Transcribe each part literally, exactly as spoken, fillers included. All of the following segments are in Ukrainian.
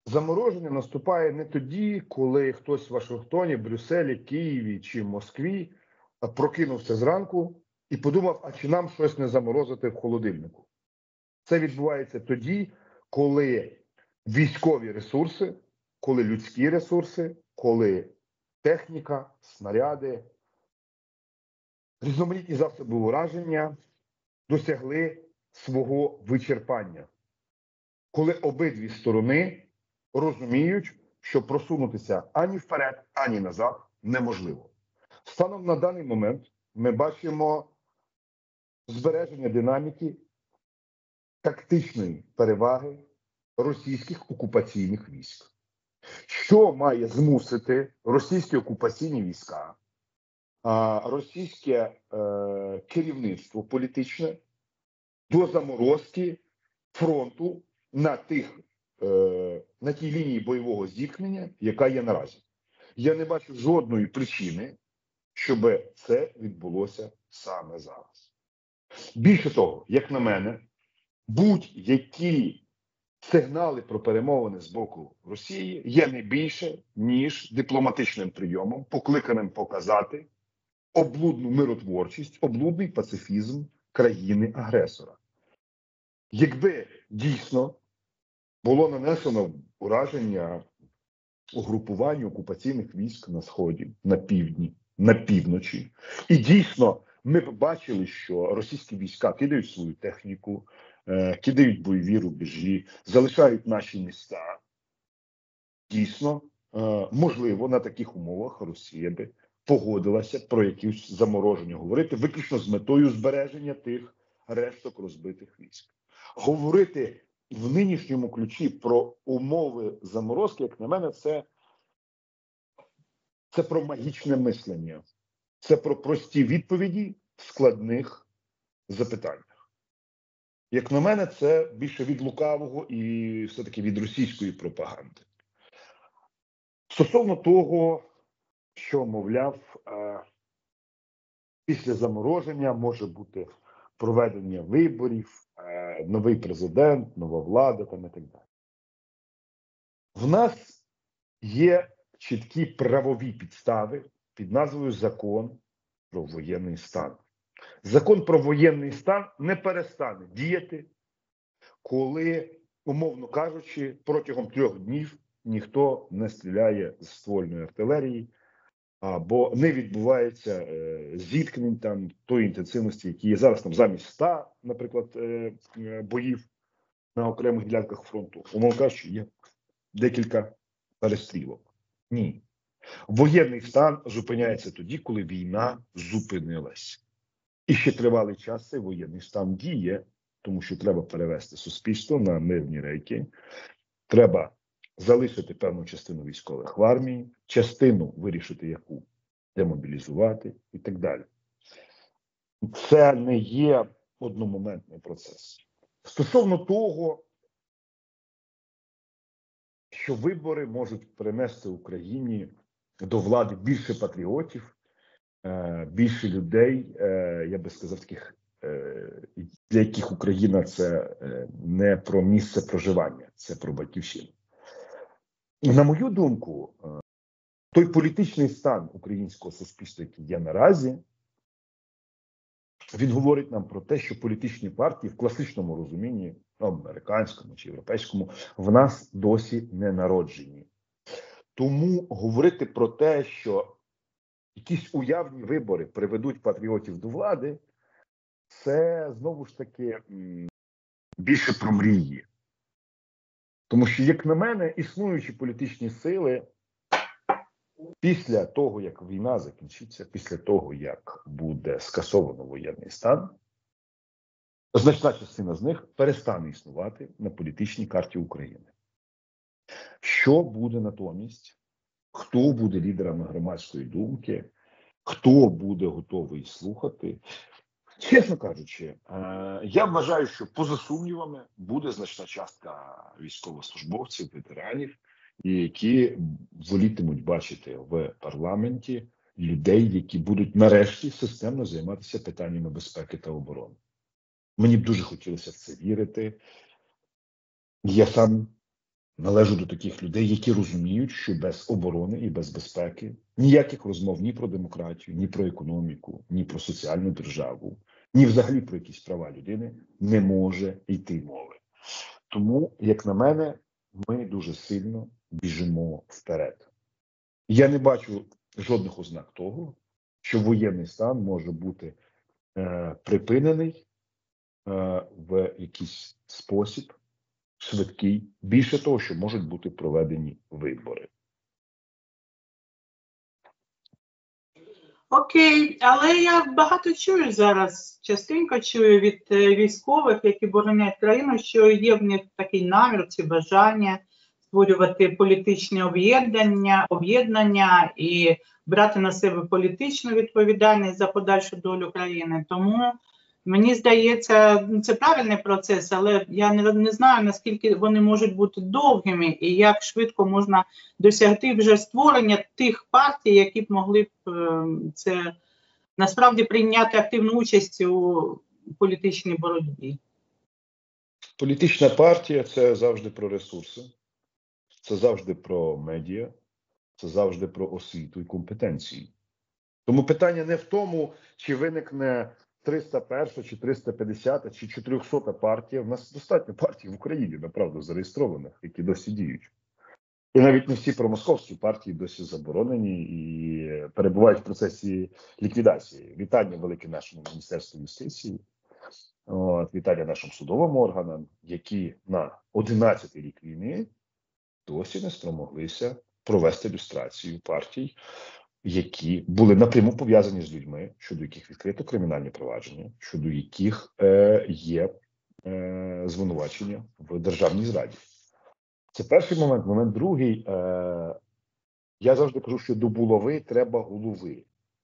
Замороження наступає не тоді, коли хтось в Вашингтоні, Брюсселі, Києві чи Москві прокинувся зранку і подумав, а чи нам щось не заморозити в холодильнику. Це відбувається тоді, коли військові ресурси, коли людські ресурси, коли техніка, снаряди, різноманітні засоби ураження досягли свого вичерпання. Коли обидві сторони розуміють, що просунутися ані вперед, ані назад неможливо. Станом на даний момент ми бачимо збереження динаміки тактичної переваги російських окупаційних військ. Що має змусити російські окупаційні війська, російське е, керівництво політичне до заморозки фронту на тих, е, на тій лінії бойового зіткнення, яка є наразі. Я не бачу жодної причини, щоб це відбулося саме зараз. Більше того, як на мене, будь-які сигнали про перемовини з боку Росії є не більше, ніж дипломатичним прийомом, покликаним показати облудну миротворчість, облудний пацифізм країни-агресора. Якби дійсно було нанесено ураження угрупуванню окупаційних військ на Сході, на півдні, на півночі, і дійсно ми б бачили, що російські війська кидають свою техніку, е, кидають бойові рубежі, залишають наші міста. Дійсно, е, можливо, на таких умовах Росія би погодилася про якісь замороження говорити, виключно з метою збереження тих решток розбитих військ. Говорити в нинішньому ключі про умови заморозки, як на мене, це, це про магічне мислення. Це про прості відповіді в складних запитаннях. Як на мене, це більше від лукавого і все-таки від російської пропаганди. Стосовно того, що, мовляв, після замороження може бути проведення виборів, новий президент, нова влада там і так далі. В нас є чіткі правові підстави під назвою Закон про воєнний стан. Закон про воєнний стан не перестане діяти, коли, умовно кажучи, протягом трьох днів ніхто не стріляє з ствольної артилерії, або не відбувається е, зіткнень там тої інтенсивності, які є зараз там замість ста, наприклад, е, е, боїв на окремих ділянках фронту. Умовно кажучи, є декілька перестрілок. Ні. Воєнний стан зупиняється тоді, коли війна зупинилась. І ще тривалий час цей воєнний стан діє, тому що треба перевести суспільство на мирні рейки. Треба залишити певну частину військових в армії, частину вирішити, яку демобілізувати і так далі. Це не є одномоментний процес. Стосовно того, що вибори можуть принести Україні до влади більше патріотів, більше людей, я би сказав, таких, для яких Україна – це не про місце проживання, це про батьківщину. На мою думку, той політичний стан українського суспільства, який є наразі, він говорить нам про те, що політичні партії в класичному розумінні, американському чи європейському, в нас досі не народжені. Тому говорити про те, що якісь уявні вибори приведуть патріотів до влади, це, знову ж таки, більше про мрії. Тому що, як на мене, існуючі політичні сили після того, як війна закінчиться, після того, як буде скасовано воєнний стан, значна частина з них перестане існувати на політичній карті України. Що буде натомість? Хто буде лідерами громадської думки? Хто буде готовий слухати? Чесно кажучи, я вважаю, що поза сумнівами буде значна частка військовослужбовців, ветеранів, які волітимуть бачити в парламенті людей, які будуть нарешті системно займатися питаннями безпеки та оборони. Мені б дуже хотілося в це вірити. Я сам належу до таких людей, які розуміють, що без оборони і без безпеки ніяких розмов ні про демократію, ні про економіку, ні про соціальну державу, ні взагалі про якісь права людини не може йти мови. Тому, як на мене, ми дуже сильно біжимо вперед. Я не бачу жодних ознак того, що воєнний стан може бути е, припинений е, в якийсь спосіб швидкий. Більше того, що можуть бути проведені вибори. Окей, але я багато чую зараз, частенько чую від військових, які боронять країну, що є в них такий намір чи бажання створювати політичні об'єднання, об'єднання і брати на себе політичну відповідальність за подальшу долю країни. Тому мені здається, це правильний процес, але я не, не знаю, наскільки вони можуть бути довгими і як швидко можна досягти вже створення тих партій, які б могли б це насправді прийняти активну участь у політичній боротьбі. Політична партія – це завжди про ресурси, це завжди про медіа, це завжди про освіту і компетенції. Тому питання не в тому, чи виникне триста перша, чи триста п'ятдесята, чи чотирьохсота партія. У нас достатньо партій в Україні, направду, зареєстрованих, які досі діють. І навіть не всі промосковські партії досі заборонені і перебувають в процесі ліквідації. Вітання велике нашому Міністерству юстиції, от, вітання нашим судовим органам, які на одинадцятий рік війни досі не спромоглися провести люстрацію партій, які були напряму пов'язані з людьми, щодо яких відкрито кримінальні провадження, щодо яких е, є е, звинувачення в державній зраді. Це перший момент. Момент другий. Е, я завжди кажу, що до булави треба голови.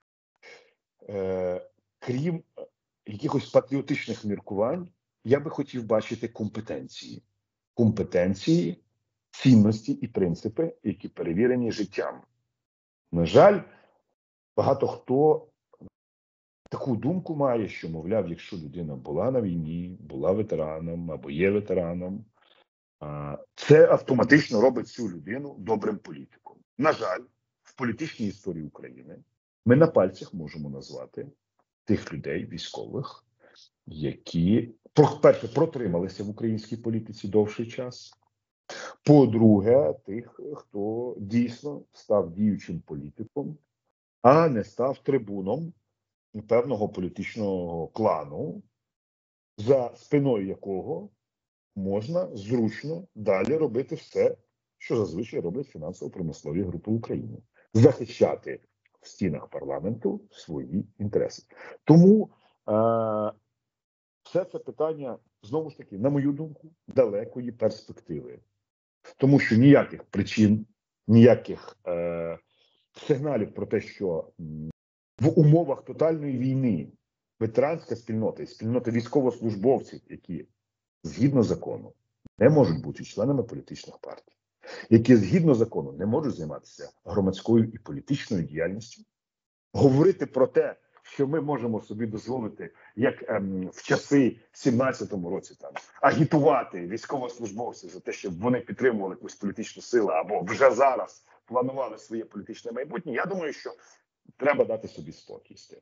Е, крім якихось патріотичних міркувань, я би хотів бачити компетенції. Компетенції, цінності і принципи, які перевірені життям. На жаль, багато хто таку думку має, що, мовляв, якщо людина була на війні, була ветераном або є ветераном, це автоматично робить цю людину добрим політиком. На жаль, в політичній історії України ми на пальцях можемо назвати тих людей, військових, які, по-перше, протрималися в українській політиці довший час. По-друге, тих, хто дійсно став діючим політиком, а не став трибуном певного політичного клану, за спиною якого можна зручно далі робити все, що зазвичай роблять фінансово-промислові групи України. Захищати в стінах парламенту свої інтереси. Тому е- все це питання, знову ж таки, на мою думку, далекої перспективи. Тому що ніяких причин, ніяких е, сигналів про те, що м, в умовах тотальної війни ветеранська спільнота і спільнота військовослужбовців, які згідно закону не можуть бути членами політичних партій, які згідно закону не можуть займатися громадською і політичною діяльністю, говорити про те, що ми можемо собі дозволити, як ем, в часи в сімнадцятому році там агітувати військовослужбовців за те, щоб вони підтримували якусь політичну силу або вже зараз планували своє політичне майбутнє, я думаю, що треба дати собі спокій з тим.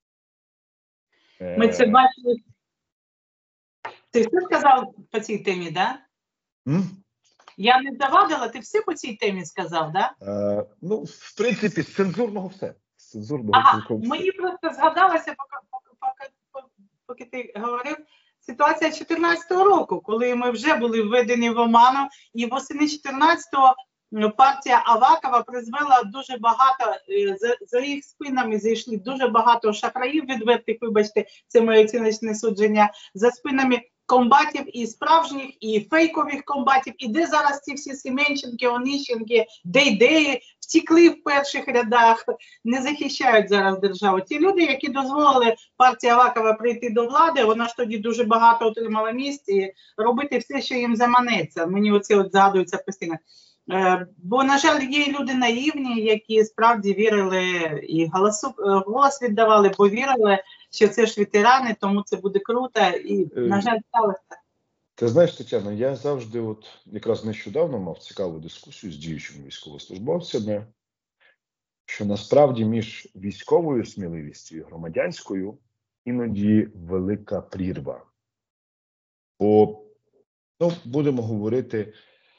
Ми це бачили. Ти все сказав по цій темі, так? Да? Я не завадила, ти все по цій темі сказав, так? Да? Е, ну, в принципі, з цензурного все. З цензурного ага, мені просто згадалося, поки, поки, поки, поки ти говорив, ситуація чотирнадцятого року, коли ми вже були введені в оману, і восени чотирнадцятого партія Авакова призвела дуже багато, за, за їх спинами зайшли дуже багато шахраїв відвертих, вибачте, це моє оціночне судження, за спинами комбатів і справжніх, і фейкових комбатів, і де зараз ці всі Семенченки, Онищенки, Дейдеї втікли в перших рядах, не захищають зараз державу. Ті люди, які дозволили партії Авакова прийти до влади, вона ж тоді дуже багато отримала місць і робити все, що їм заманеться. Мені оце от згадується постійно. Бо, на жаль, є люди наївні, які справді вірили і голосу, голос віддавали, бо вірили, що це ж ветерани, тому це буде круто. І, на жаль, сталося. Ти знаєш, Тетяна, я завжди, от якраз нещодавно мав цікаву дискусію з діючими військовослужбовцями, що насправді між військовою сміливістю і громадянською іноді велика прірва. Бо, ну, будемо говорити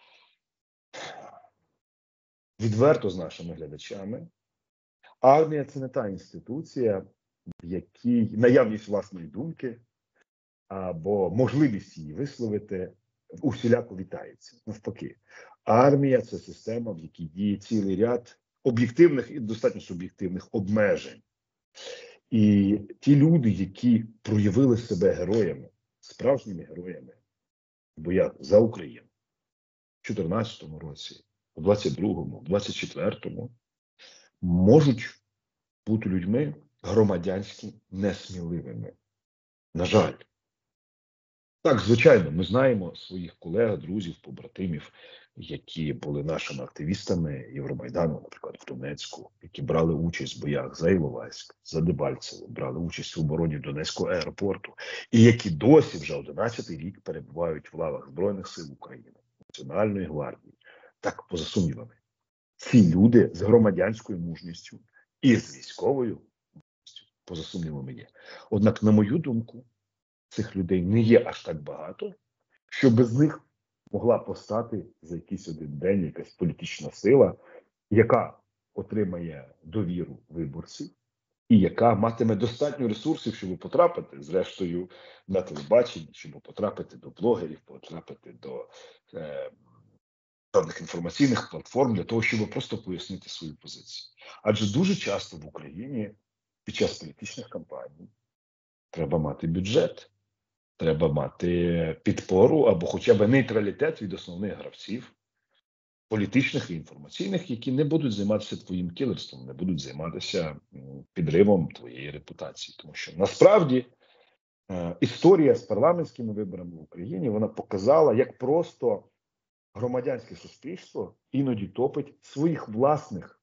відверто з нашими глядачами, армія – це не та інституція, в якій наявність власної думки або можливість її висловити усіляко вітається. Навпаки, армія – це система, в якій діє цілий ряд об'єктивних і достатньо суб'єктивних обмежень. І ті люди, які проявили себе героями, справжніми героями в боях за Україну в чотирнадцятому році, у двадцять другому, в двадцять четвертому, можуть бути людьми громадянськи несміливими. На жаль. Так, звичайно, ми знаємо своїх колег, друзів, побратимів, які були нашими активістами Євромайдану, наприклад, в Донецьку, які брали участь в боях за Іловайськ, за Дебальцево, брали участь в обороні Донецького аеропорту, і які досі вже одинадцятий рік перебувають в лавах Збройних сил України, Національної гвардії. Так, поза сумнівами, ці люди з громадянською мужністю і з військовою мужністю, поза сумнівами, є. Однак, на мою думку, цих людей не є аж так багато, що без них могла постати за якийсь один день якась політична сила, яка отримає довіру виборців і яка матиме достатньо ресурсів, щоб потрапити, зрештою, на телебачення, щоб потрапити до блогерів, потрапити до е, певних інформаційних платформ для того, щоб просто пояснити свою позицію. Адже дуже часто в Україні під час політичних кампаній треба мати бюджет. Треба мати підпору або хоча б нейтралітет від основних гравців, політичних і інформаційних, які не будуть займатися твоїм кілерством, не будуть займатися підривом твоєї репутації. Тому що насправді е, історія з парламентськими виборами в Україні, вона показала, як просто громадянське суспільство іноді топить своїх власних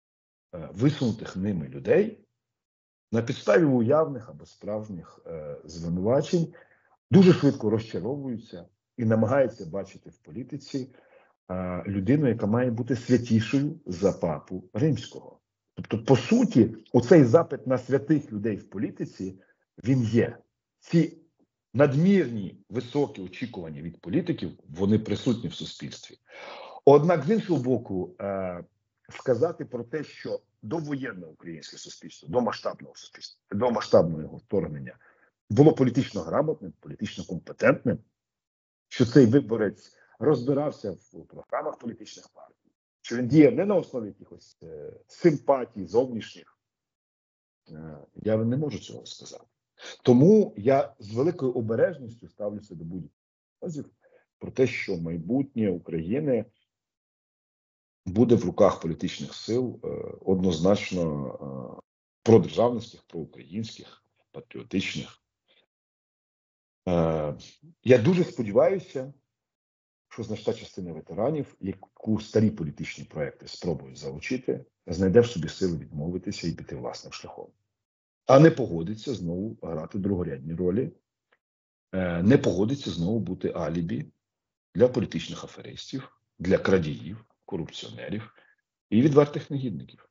е, висунутих ними людей на підставі уявних або справжніх е, звинувачень, дуже швидко розчаровуються і намагаються бачити в політиці а, людину, яка має бути святішою за папу римського. Тобто, по суті, оцей запит на святих людей в політиці, він є. Ці надмірні високі очікування від політиків, вони присутні в суспільстві. Однак, з іншого боку, а, сказати про те, що довоєнне українське суспільство, до масштабного суспільства, до масштабного вторгнення було політично грамотним, політично компетентним, що цей виборець розбирався в програмах політичних партій, що він діяв не на основі якихось е, симпатій зовнішніх. Е, я не можу цього сказати. Тому я з великою обережністю ставлюся до будь-яких прогнозів про те, що майбутнє України буде в руках політичних сил е, однозначно е, продержавницьких, проукраїнських, патріотичних. Я дуже сподіваюся, що значна частина ветеранів, яку старі політичні проекти спробують залучити, знайде в собі сили відмовитися і піти власним шляхом. А не погодиться знову грати другорядні ролі, не погодиться знову бути алібі для політичних аферистів, для крадіїв, корупціонерів і відвертих негідників.